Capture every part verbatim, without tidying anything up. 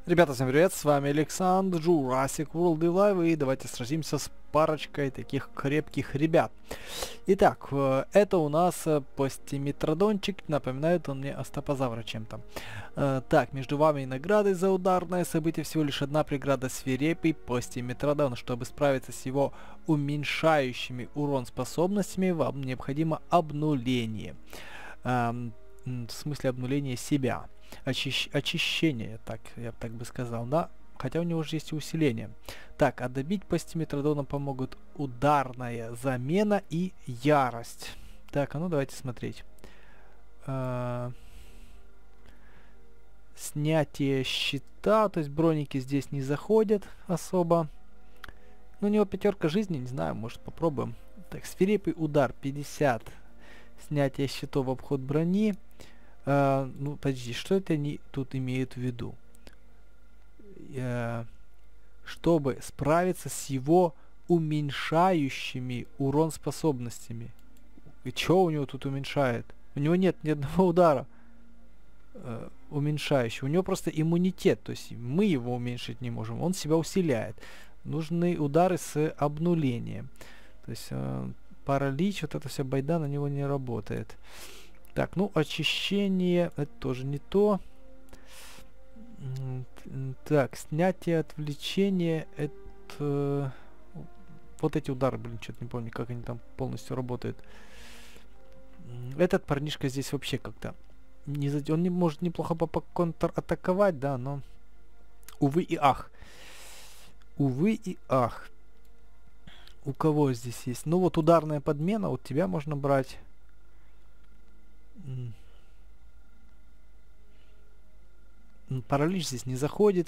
Ребята, всем привет, с вами Александр, Jurassic World Live, и давайте сразимся с парочкой таких крепких ребят. Итак, э, это у нас э, постиметродончик, напоминает он мне остеопозавра чем-то. Э, так, между вами и наградой за ударное событие всего лишь одна преграда: свирепый постиметродон. Чтобы справиться с его уменьшающими урон способностями, вам необходимо обнуление. Эм, в смысле обнуление себя. Очищ... Очищение, так, я так бы сказал, да? Хотя у него же есть и усиление. Так, а добить постиметродона помогут ударная замена и ярость. Так, а ну давайте смотреть. А... Снятие щита, то есть броники здесь не заходят особо. Ну, у него пятерка жизни, не знаю, может попробуем. Так, свирепый удар пятьдесят. Снятие щитов в обход брони. Uh, ну, подожди, что это они тут имеют в виду? Uh, чтобы справиться с его уменьшающими урон способностями. И что у него тут уменьшает? У него нет ни одного удара uh, уменьшающего. У него просто иммунитет. То есть мы его уменьшить не можем. Он себя усиляет. Нужны удары с обнулением. То есть uh, паралич, вот эта вся байда на него не работает. Так, ну, очищение, это тоже не то. Так, снятие отвлечения, это... Вот эти удары, блин, что-то не помню, как они там полностью работают. Этот парнишка здесь вообще как-то... Не зад... Он не может неплохо контратаковать, да, но... Увы и ах. Увы и ах. У кого здесь есть? Ну, вот ударная подмена, вот тебя можно брать. Паралич здесь не заходит.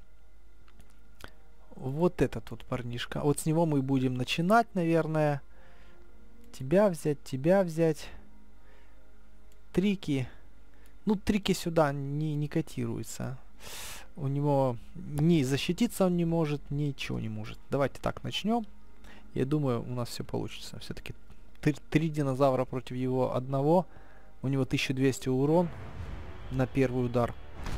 Вот этот вот парнишка. Вот с него мы будем начинать, наверное. Тебя взять, тебя взять. Трики. Ну, трики сюда не, не котируются. У него ни защититься он не может, ничего не может. Давайте так начнем. Я думаю, у нас все получится. Все-таки три динозавра против его одного. У него тысяча двести урон на первый удар.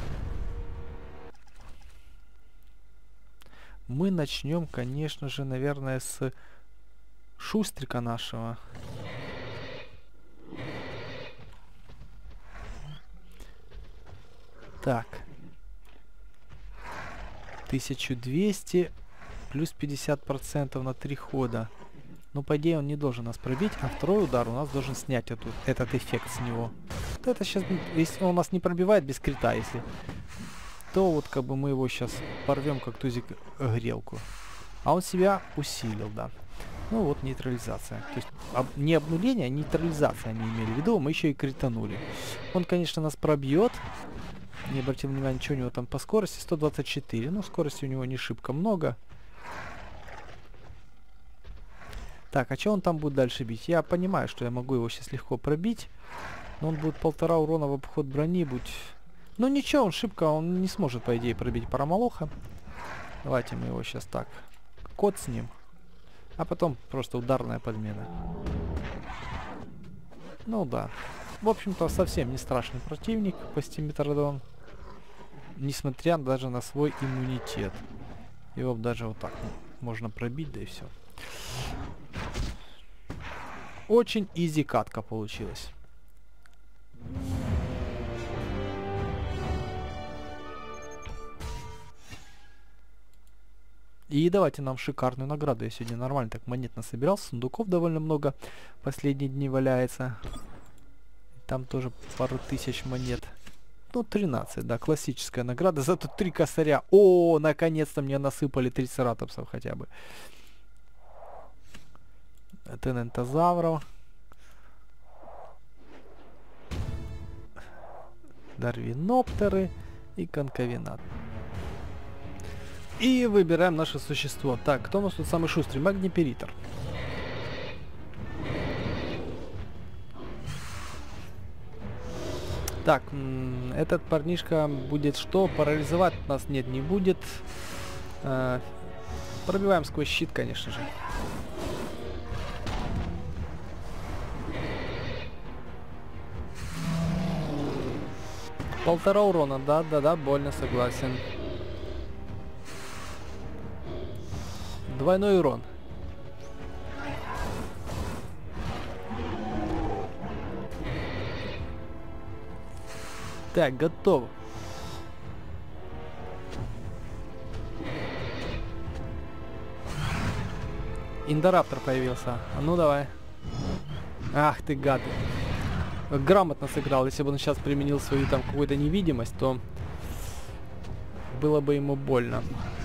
Мы начнем, конечно же, наверное, с шустрика нашего. Так. тысяча двести плюс пятьдесят процентов на три хода. Ну, по идее, он не должен нас пробить, а второй удар у нас должен снять эту, этот эффект с него. Вот это сейчас, если он нас не пробивает без крита, если, то вот как бы мы его сейчас порвем, как тузик, грелку. А он себя усилил, да. Ну вот нейтрализация. То есть об, не обнуление, а нейтрализация они имели в виду, мы еще и кританули. Он, конечно, нас пробьет. Не обратил внимания, что у него там по скорости. сто двадцать четыре. Ну, скорости у него не шибко много. Так, а что он там будет дальше бить? Я понимаю, что я могу его сейчас легко пробить. Но он будет полтора урона в обход брони. Будь... Ну ничего, он шибко, он не сможет, по идее, пробить парамолоха. Давайте мы его сейчас так кот с ним. А потом просто ударная подмена. Ну да. В общем-то, совсем не страшный противник, постиметродон. Несмотря даже на свой иммунитет. Его даже вот так можно пробить, да и все. Очень изи катка получилась. И давайте нам шикарную награду. Я сегодня нормально так монет насобирал. Сундуков довольно много. Последние дни валяется. Там тоже пару тысяч монет. Ну, тринадцать, да, классическая награда. Зато три косаря. О, наконец-то мне насыпали трицератопсов хотя бы. Тенентозавров. Дарвиноптеры и конковинат. И выбираем наше существо. Так, кто у нас тут самый шустрый? Магниперитор. Так, этот парнишка будет что? Парализовать нас нет, не будет. Э, пробиваем сквозь щит, конечно же. Полтора урона, да-да-да, больно, согласен. двойной урон. Так, готово. Индораптор появился. А ну давай. Ах ты гад. Грамотно сыграл. Если бы он сейчас применил свою там какую-то невидимость, то было бы ему больно.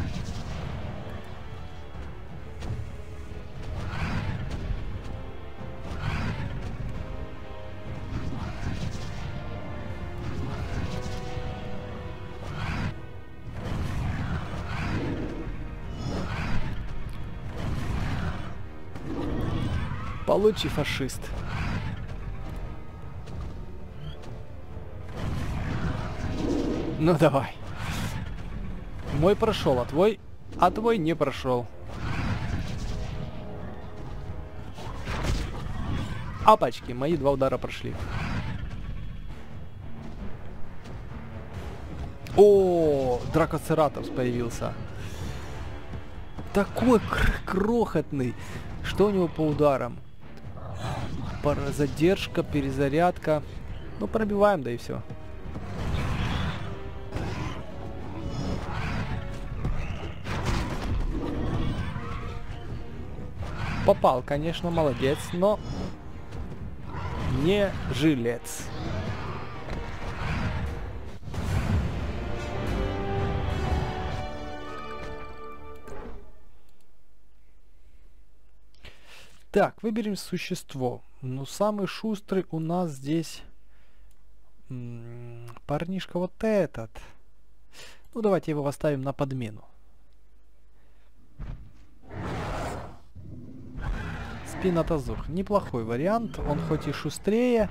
Получи, фашист. Ну давай. Мой прошел, а твой... А твой не прошел. Апачки, мои два удара прошли. О, Дракоцератопс появился. Такой кр крохотный. Что у него по ударам? Пара задержка, перезарядка. Ну, пробиваем, да и все. Попал, конечно, молодец, но не жилец. Так, выберем существо. Ну, самый шустрый у нас здесь м-м, парнишка вот этот. Ну, давайте его поставим на подмену. Спинотазух. Неплохой вариант. Он хоть и шустрее,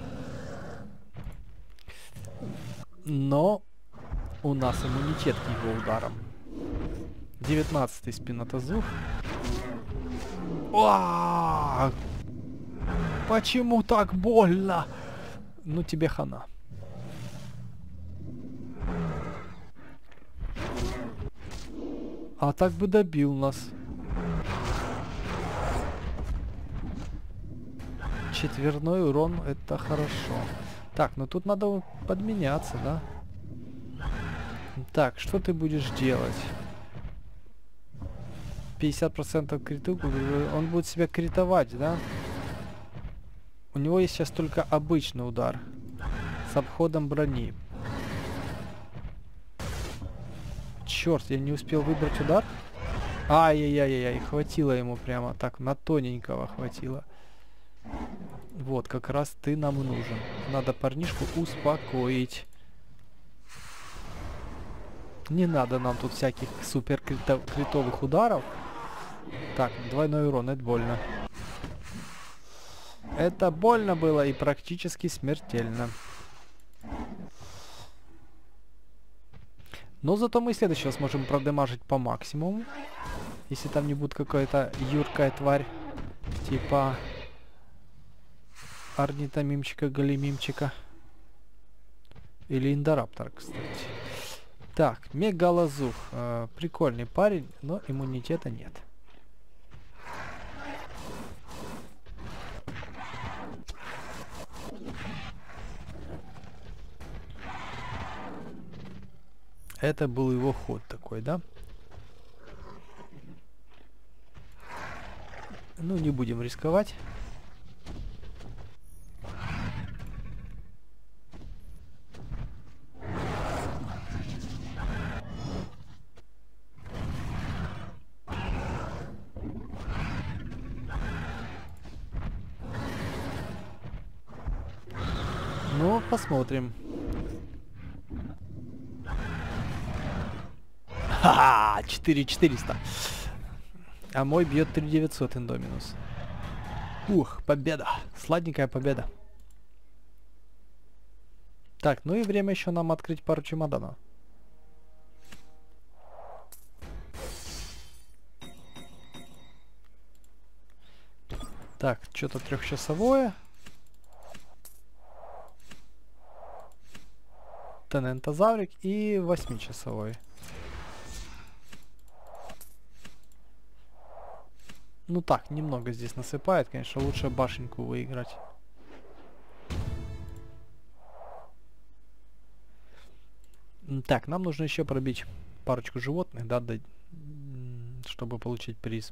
но у нас иммунитет к его ударам. девятнадцатый Спинотазух. О! Почему так больно? Ну тебе хана. А так бы добил нас. Четверной урон, это хорошо. Так, ну тут надо подменяться, да? Так, что ты будешь делать? пятьдесят процентов криту, он будет себя критовать, да? У него есть сейчас только обычный удар с обходом брони. Черт, я не успел выбрать удар. Ай-яй-яй-яй, хватило ему прямо так, на тоненького хватило. Вот, как раз ты нам нужен. Надо парнишку успокоить. Не надо нам тут всяких супер крито критовых ударов. Так, двойной урон, это больно. Это больно было и практически смертельно. Но зато мы следующего сможем продемажить по максимуму. Если там не будет какая-то юркая тварь. Типа орнитомимчика, галимимчика. Или индораптор, кстати. Так, Мегалазух. Э, прикольный парень, но иммунитета нет. Это был его ход такой, да? Ну, не будем рисковать. Ну, посмотрим. Ха-ха! четыре четыреста. А мой бьет три девятьсот Индоминус. Ух, победа. Сладенькая победа. Так, ну и время еще нам открыть пару чемоданов. Так, что-то трехчасовое. Тенентозаврик и восьмичасовой. Ну так, немного здесь насыпает, конечно, лучше башенку выиграть. Так, нам нужно еще пробить парочку животных, да, да, чтобы получить приз.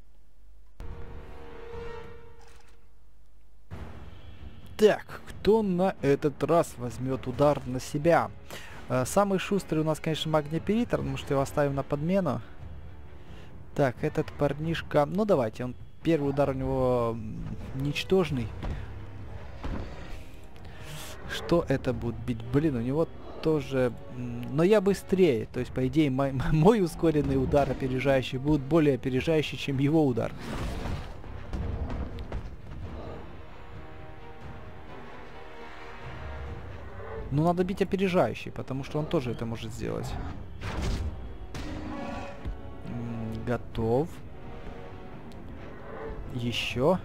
Так, кто на этот раз возьмет удар на себя? Э, самый шустрый у нас, конечно, магнеперитор, потому что его оставим на подмену. Так, этот парнишка... Ну, давайте, он... Первый удар у него ничтожный. Что это будет бить? Блин, у него тоже... Но я быстрее. То есть, по идее, мой, мой ускоренный удар опережающий будет более опережающий, чем его удар. Ну, надо бить опережающий, потому что он тоже это может сделать. М, готов. Еще.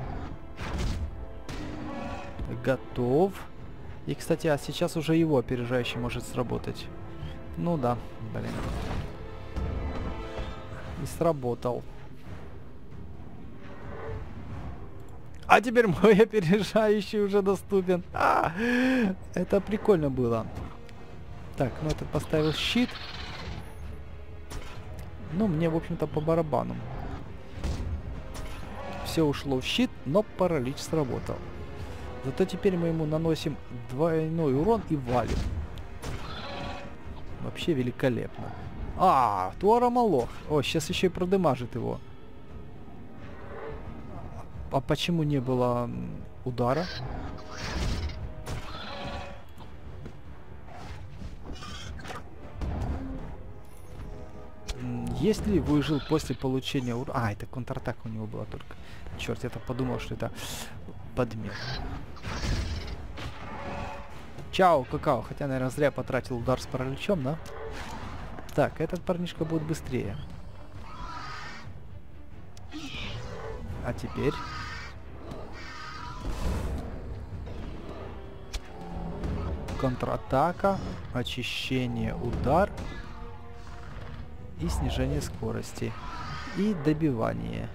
Готов. И, кстати, а сейчас уже его опережающий может сработать. Ну да, блин. И сработал. А теперь мой опережающий уже доступен. А, это прикольно было. Так, ну этот поставил щит. Ну, мне, в общем-то, по барабану. Все ушло в щит, но паралич сработал. Зато теперь мы ему наносим двойной урон и валим. Вообще великолепно. А, Туара Малох. О, сейчас еще и продемажит его. А почему не было удара? Если выжил после получения ура... А, это контратака у него была только. Черт, я-то подумал, что это подмен. Чао, какао. Хотя, наверное, зря потратил удар с параличом, да? Так, этот парнишка будет быстрее. А теперь... Контратака, очищение, удар и снижение скорости. И добивание.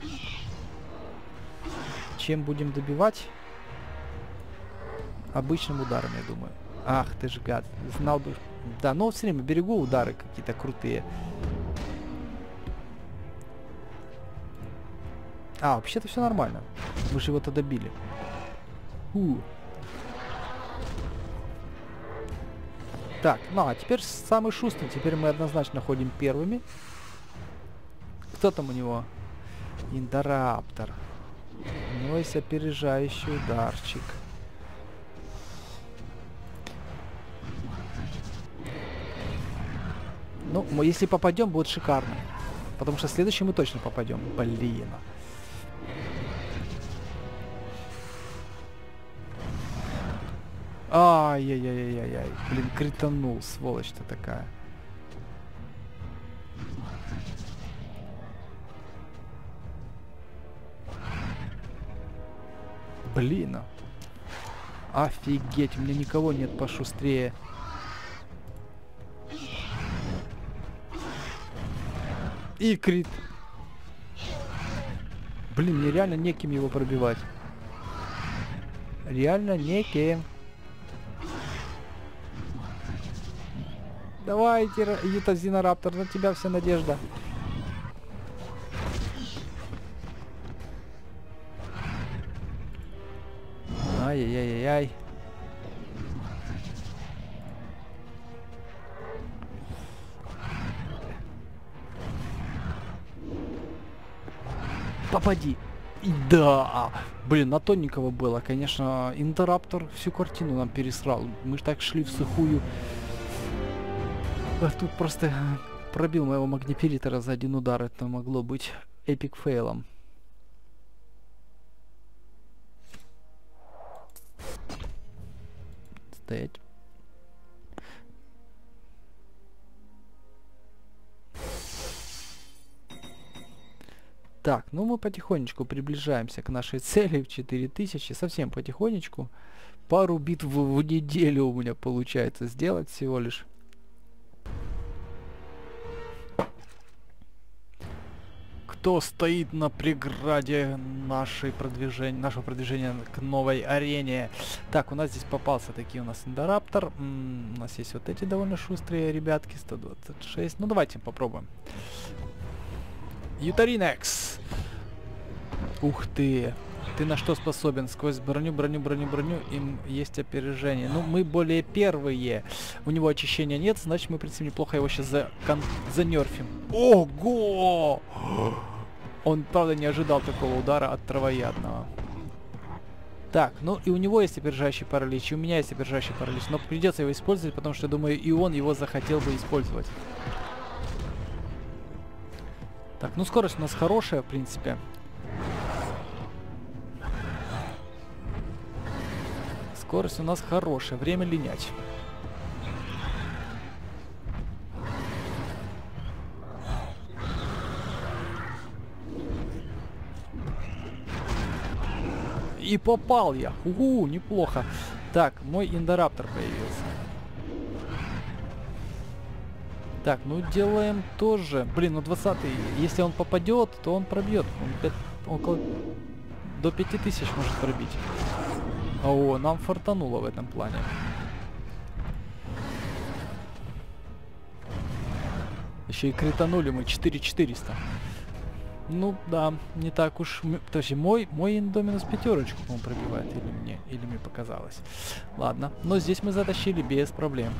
Чем будем добивать? Обычным ударом, я думаю. Ах ты ж гад. Знал бы... Да, но все время берегу удары какие-то крутые. А, вообще-то все нормально. Мы же его-то добили. У. Так, ну а теперь самый шустрый. Теперь мы однозначно ходим первыми. Кто там у него? Индораптор. У него есть опережающий ударчик. Ну, мы, если попадем, будет шикарно. Потому что следующий мы точно попадем. Блин. Ай-яй-яй-яй-яй. Блин, кританул, сволочь-то такая. Блин. Офигеть, у меня никого нет пошустрее. И крит. Блин, мне реально неким его пробивать. Реально неким. Давайте, Ютазинараптор, на тебя вся надежда. Ай-яй-яй-яй. Попади. И да. Блин, на тоненького было. Конечно, Интераптор всю картину нам пересрал. Мы же так шли в сухую. А тут просто пробил моего магнеперитора за один удар. Это могло быть эпик фейлом. Стоять. Так, ну мы потихонечку приближаемся к нашей цели в четыре тысячи. Совсем потихонечку. Пару битв в, в неделю у меня получается сделать всего лишь. кто стоит на преграде нашей продвижения, нашего продвижения к новой арене. Так, у нас здесь попался такие у нас Индораптор. М-м, у нас есть вот эти довольно шустрые ребятки, сто двадцать шесть. Ну давайте попробуем. Ютаринекс. Ух ты. Ты на что способен? Сквозь броню, броню, броню, броню. Им есть опережение. Ну, мы более первые. У него очищения нет, значит, мы, в принципе, неплохо его сейчас за занерфим. Ого! Он, правда, не ожидал такого удара от травоядного. Так, ну и у него есть опережающий паралич, и у меня есть опережающий паралич. Но придется его использовать, потому что, думаю, и он его захотел бы использовать. Так, ну скорость у нас хорошая, в принципе. Скорость у нас хорошая, время линять. И попал я. Угу, неплохо. Так, мой Индораптор появился. Так, ну делаем тоже. Блин, ну двадцатый. Если он попадет, то он пробьет. Он пять, около до пяти тысяч может пробить. О, нам фартануло в этом плане. Еще и кританули мы четыре четыреста. Ну да, не так уж. Подожди, мой, мой Индоминус пятерочку, по-моему, пробивает. Или мне, или мне показалось. Ладно, но здесь мы затащили без проблем.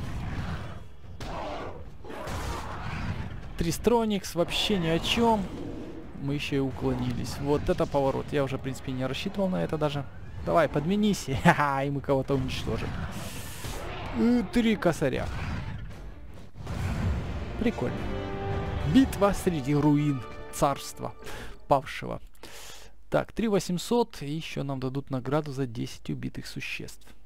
Тристроникс вообще ни о чем. Мы еще и уклонились. Вот это поворот. Я уже, в принципе, не рассчитывал на это даже. Давай, подменись. Ха-ха, и мы кого-то уничтожим. И три косаря. Прикольно. Битва среди руин царства павшего. Так, три восемьсот. И еще нам дадут награду за десять убитых существ.